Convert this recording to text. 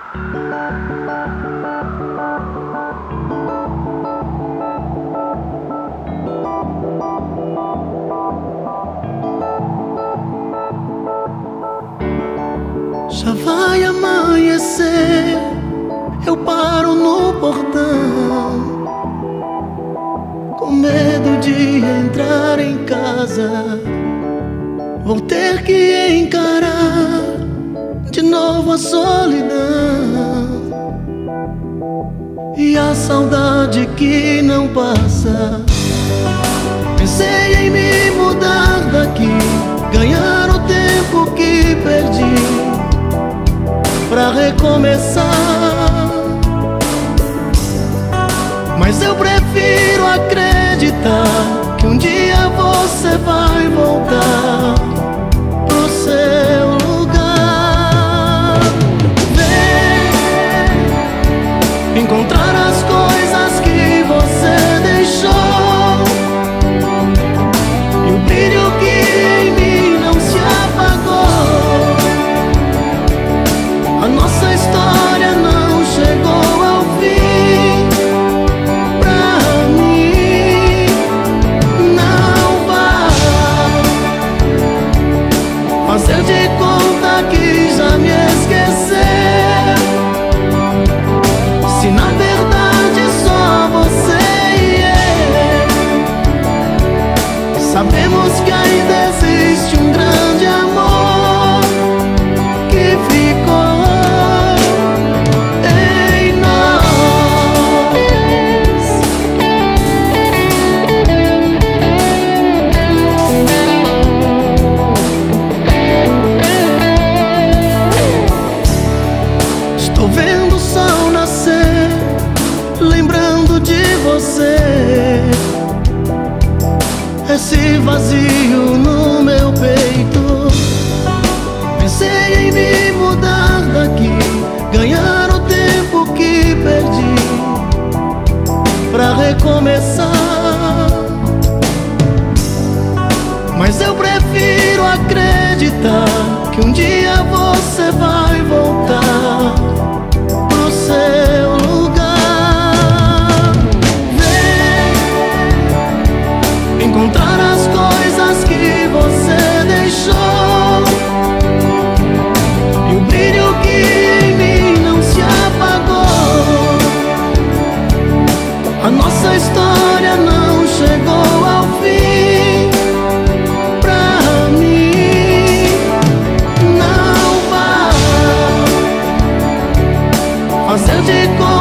Já vai amanhecer, eu paro no portão, com medo de entrar em casa. Vou ter que encarar de novo a solidão e a saudade que não passa. Pensei em me mudar daqui, ganhar o tempo que perdi pra recomeçar, mas eu prefiro acreditar que um dia você vai voltar pro seu lugar. Vem encontrar as coisas que você deixou e o brilho que em mim não se apagou. A nossa história não chegou ao fim. Pra mim, não vai fazer de conta que já me esqueceu, se na verdade só você e eu sabemos que ainda existe um grande amor que ficou em nós. Estou vendo o sol nascer, lembrando de você. Esse vazio no meu peito. Pensei em me mudar daqui, ganhar o tempo que perdi pra recomeçar, mas eu prefiro acreditar que um dia você vai voltar pro seu lugar. Vem encontrar as coisas que você deixou e o brilho que em mim não se apagou. A nossa história não chegou ao fim. Pra mim, não vai fazer de conta